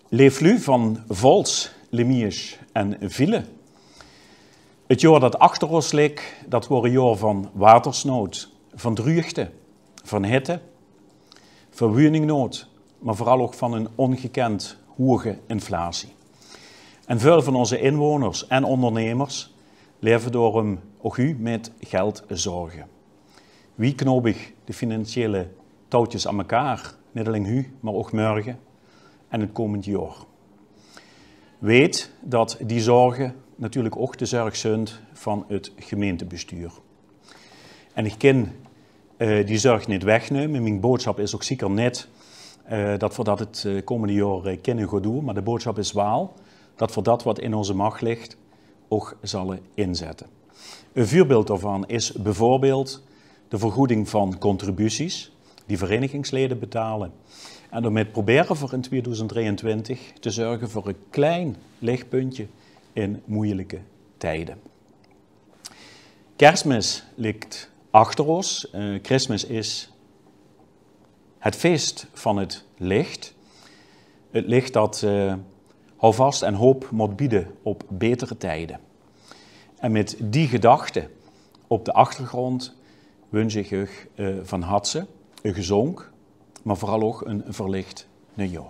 Leeflu van Vols, Lemiers en Ville. Het jaar dat achter ons ligt, dat wordt een jaar van watersnood, van droogte, van hitte, van woningnood, maar vooral ook van een ongekend hoge inflatie. En veel van onze inwoners en ondernemers leven door ook u met geld zorgen. Wie knoopig de financiële touwtjes aan elkaar, niet alleen u, maar ook morgen en het komend jaar. Weet dat die zorgen natuurlijk ook de zorg zijn van het gemeentebestuur. En ik kan die zorg niet wegnemen. Mijn boodschap is ook zeker niet dat we dat het komende jaar kunnen gaan doen, maar de boodschap is wel dat we dat wat in onze macht ligt ook zullen inzetten. Een voorbeeld daarvan is bijvoorbeeld de vergoeding van contributies die verenigingsleden betalen. En daarmee proberen we in 2023 te zorgen voor een klein lichtpuntje in moeilijke tijden. Kerstmis ligt achter ons. Kerstmis is het feest van het licht. Het licht dat houvast en hoop moet bieden op betere tijden. En met die gedachte op de achtergrond wens ik u van harte een gezonk, maar vooral ook een verlicht nieuwjaar.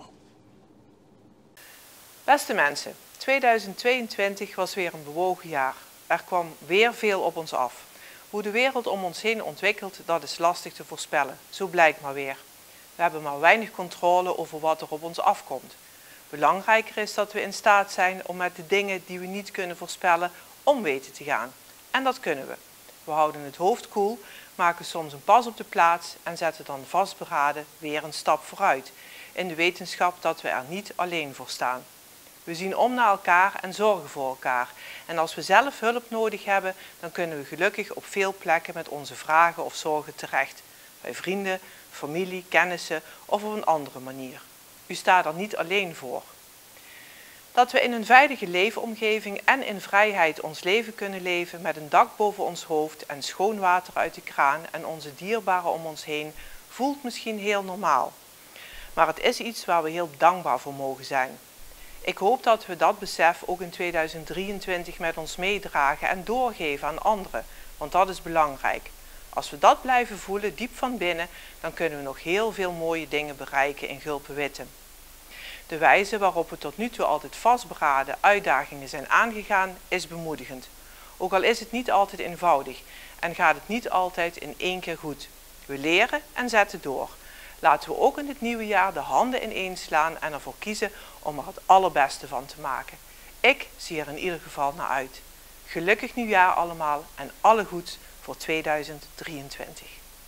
Beste mensen, 2022 was weer een bewogen jaar. Er kwam weer veel op ons af. Hoe de wereld om ons heen ontwikkelt, dat is lastig te voorspellen. Zo blijkt maar weer. We hebben maar weinig controle over wat er op ons afkomt. Belangrijker is dat we in staat zijn om met de dingen die we niet kunnen voorspellen om weten te gaan. En dat kunnen we. We houden het hoofd koel, maken soms een pas op de plaats en zetten dan vastberaden weer een stap vooruit. In de wetenschap dat we er niet alleen voor staan. We zien om naar elkaar en zorgen voor elkaar. En als we zelf hulp nodig hebben, dan kunnen we gelukkig op veel plekken met onze vragen of zorgen terecht. Bij vrienden, familie, kennissen of op een andere manier. U staat er niet alleen voor. Dat we in een veilige leefomgeving en in vrijheid ons leven kunnen leven met een dak boven ons hoofd en schoon water uit de kraan en onze dierbaren om ons heen, voelt misschien heel normaal. Maar het is iets waar we heel dankbaar voor mogen zijn. Ik hoop dat we dat besef ook in 2023 met ons meedragen en doorgeven aan anderen, want dat is belangrijk. Als we dat blijven voelen diep van binnen, dan kunnen we nog heel veel mooie dingen bereiken in Gulpen-Wittem. De wijze waarop we tot nu toe altijd vastberaden uitdagingen zijn aangegaan, is bemoedigend. Ook al is het niet altijd eenvoudig en gaat het niet altijd in één keer goed. We leren en zetten door. Laten we ook in het nieuwe jaar de handen ineen slaan en ervoor kiezen om er het allerbeste van te maken. Ik zie er in ieder geval naar uit. Gelukkig nieuwjaar allemaal en alle goeds voor 2023.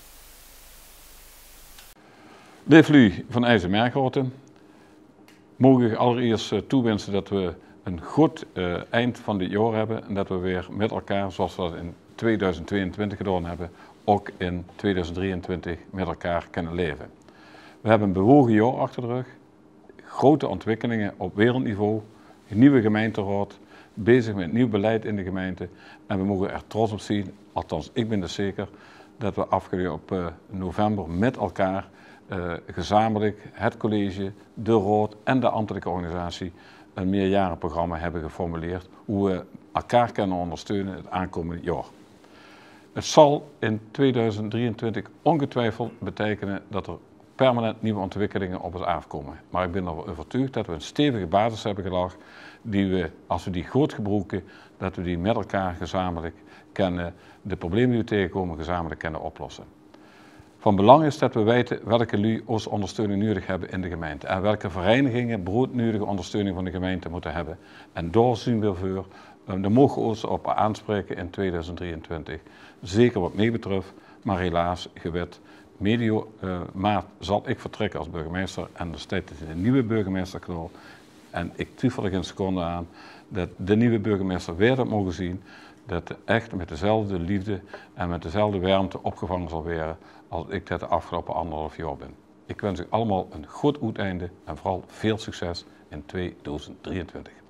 Leeflu van IJsselmerkhouten. Mogen ik allereerst toewensen dat we een goed eind van dit jaar hebben en dat we weer met elkaar, zoals we dat in 2022 gedaan hebben, ook in 2023 met elkaar kunnen leven. We hebben een bewogen jaar achter de rug, grote ontwikkelingen op wereldniveau, een nieuwe gemeenteraad, bezig met nieuw beleid in de gemeente en we mogen er trots op zien, althans ik ben er zeker, dat we afgelopen november met elkaar gezamenlijk het college, de raad en de ambtelijke organisatie een meerjarenprogramma hebben geformuleerd hoe we elkaar kunnen ondersteunen het aankomende jaar. Het zal in 2023 ongetwijfeld betekenen dat er permanent nieuwe ontwikkelingen op ons afkomen. Maar ik ben ervan overtuigd dat we een stevige basis hebben gelegd die we, als we die goed gebruiken, dat we die met elkaar gezamenlijk kunnen, de problemen die we tegenkomen gezamenlijk kunnen oplossen. Van belang is dat we weten welke lui onze ondersteuning nodig hebben in de gemeente en welke verenigingen broodnodige ondersteuning van de gemeente moeten hebben. En daar zien we voor, daar mogen we ons op aanspreken in 2023. Zeker wat mij betreft, maar helaas gewet. Medio maart zal ik vertrekken als burgemeester en er staat een nieuwe burgemeester klaar. En ik twijfel er geen seconde aan dat de nieuwe burgemeester weer dat mogen zien, dat echt met dezelfde liefde en met dezelfde warmte opgevangen zal worden als ik dat de afgelopen 1,5 jaar ben. Ik wens u allemaal een goed uiteinde en vooral veel succes in 2023.